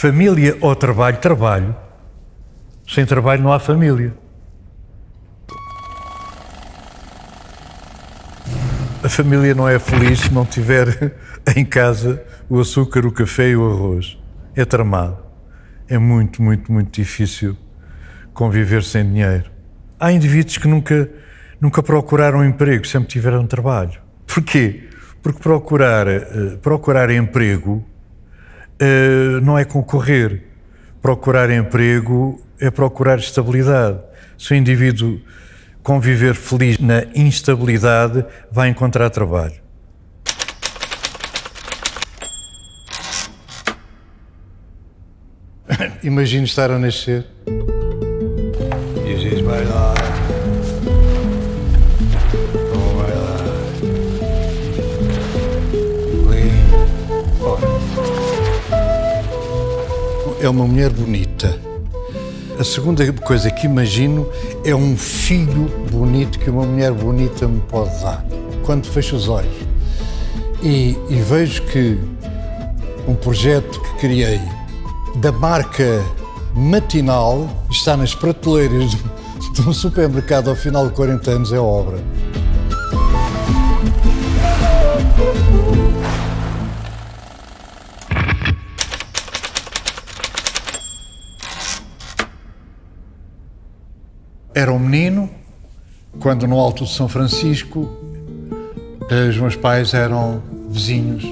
Família ou trabalho? Trabalho. Sem trabalho não há família. A família não é feliz se não tiver em casa o açúcar, o café e o arroz. É tramado. É muito, muito, muito difícil conviver sem dinheiro. Há indivíduos que nunca procuraram emprego, sempre tiveram trabalho. Porquê? Porque procurar emprego não é concorrer. Procurar emprego é procurar estabilidade. Se o indivíduo conviver feliz na instabilidade, vai encontrar trabalho. Imagino estar a nascer. This is my life. Oh, my life. É uma mulher bonita. A segunda coisa que imagino é um filho bonito que uma mulher bonita me pode dar. Quando fecho os olhos e vejo que um projeto que criei da marca Matinal está nas prateleiras de um supermercado ao final de 40 anos, é obra. Era um menino, quando no Alto de São Francisco, os meus pais eram vizinhos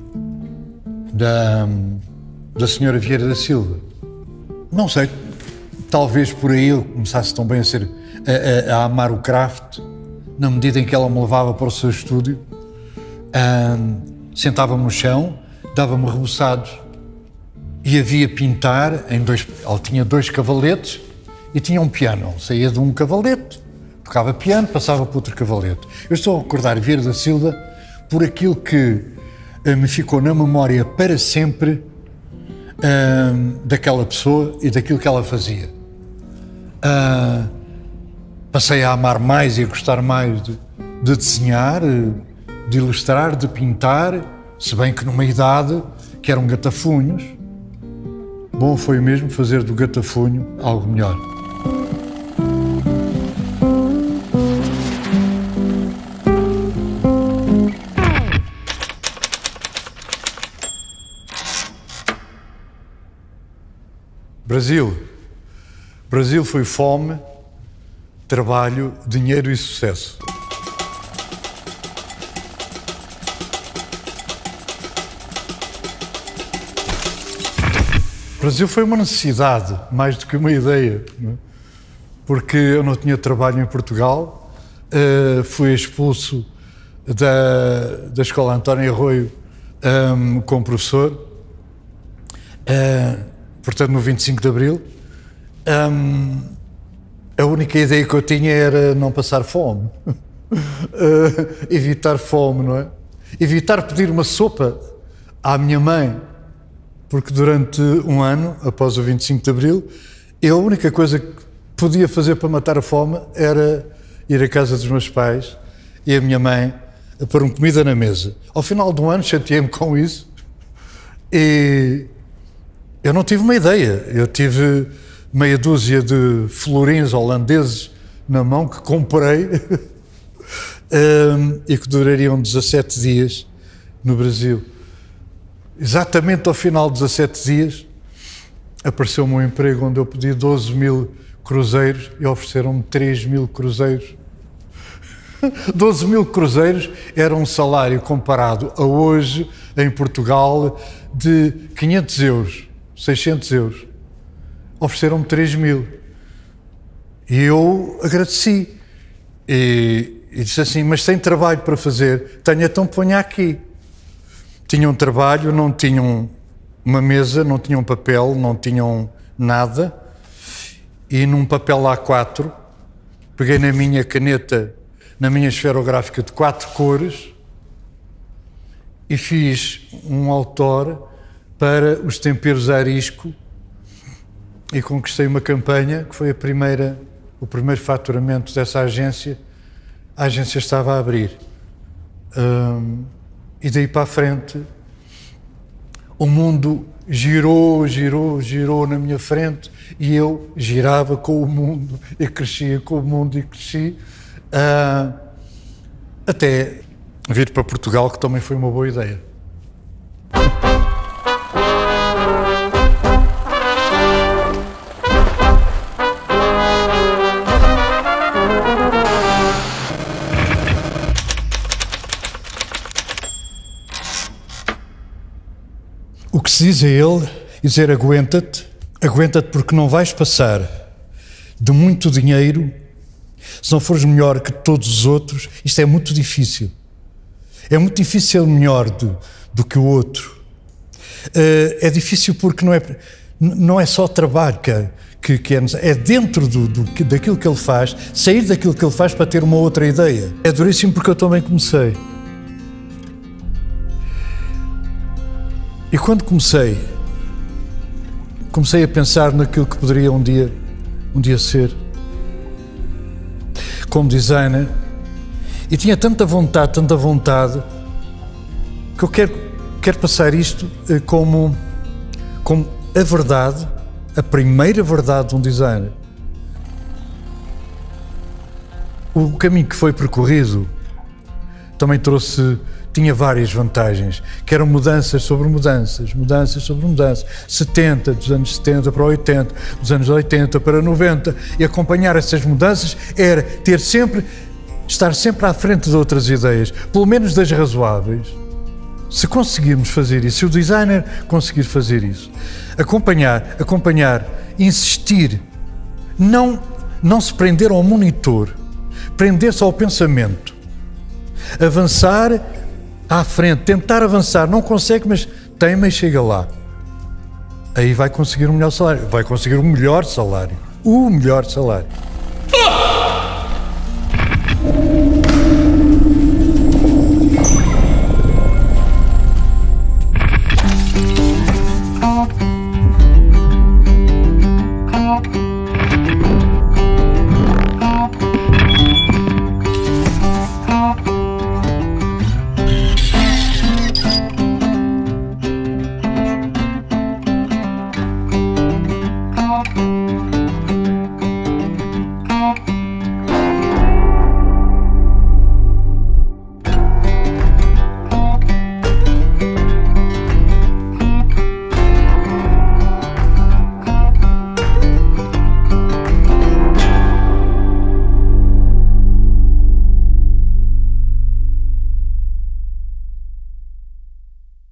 da senhora Vieira da Silva. Não sei, talvez por aí eu começasse tão bem a amar o craft, na medida em que ela me levava para o seu estúdio, sentava-me no chão, dava-me reboçados e havia pintar em ela tinha 2 cavaletes e tinha um piano. Saía de um cavalete, tocava piano, passava para outro cavalete. Eu estou a recordar Vieira da Silva por aquilo que me ficou na memória para sempre daquela pessoa e daquilo que ela fazia. Passei a amar mais e a gostar mais de desenhar, de ilustrar, de pintar, se bem que numa idade que eram gatafunhos. Bom foi mesmo fazer do gatafunho algo melhor. Brasil foi fome, trabalho, dinheiro e sucesso. Brasil foi uma necessidade, mais do que uma ideia, não é? Porque eu não tinha trabalho em Portugal, fui expulso da Escola António Arroio como professor, portanto no 25 de Abril. A única ideia que eu tinha era não passar fome, evitar fome, não é? Evitar pedir uma sopa à minha mãe, porque durante um ano, após o 25 de Abril, a única coisa que podia fazer para matar a fome era ir à casa dos meus pais e a minha mãe a pôr comida na mesa. Ao final de um ano chateei-me com isso e eu não tive uma ideia. Eu tive meia dúzia de florins holandeses na mão que comprei e que durariam 17 dias no Brasil. Exatamente ao final de 17 dias apareceu-me um emprego onde eu pedi 12.000 cruzeiros e ofereceram-me 3.000 cruzeiros. 12.000 cruzeiros era um salário comparado a hoje em Portugal de 500 euros, 600 euros. Ofereceram-me 3.000 e eu agradeci e disse assim, mas tem trabalho para fazer? Tenho, então ponha aqui. Tinham trabalho, não tinham uma mesa, não tinham papel, não tinham nada, e num papel A4 peguei na minha caneta, na minha esferográfica de 4 cores e fiz um outdoor para os temperos a arisco e conquistei uma campanha que foi o primeiro faturamento dessa agência. A agência estava a abrir. E daí para a frente, o mundo girou, girou, girou na minha frente e eu girava com o mundo e crescia com o mundo e cresci. Até vir para Portugal, que também foi uma boa ideia. O que se diz a ele, dizer aguenta-te porque não vais passar de muito dinheiro se não fores melhor que todos os outros. Isto é muito difícil. É muito difícil ser melhor do que o outro. É difícil porque não é só trabalho que é necessário. É dentro daquilo que ele faz, sair daquilo que ele faz para ter uma outra ideia. É duríssimo porque eu também comecei. E quando comecei a pensar naquilo que poderia um dia ser, como designer, e tinha tanta vontade, que eu quero passar isto como a verdade, a primeira verdade de um designer. O caminho que foi percorrido também tinha várias vantagens, que eram mudanças sobre mudanças, dos anos 70 para 80, dos anos 80 para 90, e acompanhar essas mudanças era estar sempre à frente de outras ideias, pelo menos das razoáveis. Se conseguirmos fazer isso, se o designer conseguir fazer isso, acompanhar, insistir, não se prender ao monitor, prender-se ao pensamento, avançar à frente, tentar avançar, não consegue, mas teima e chega lá. Aí vai conseguir um melhor salário, vai conseguir o melhor salário.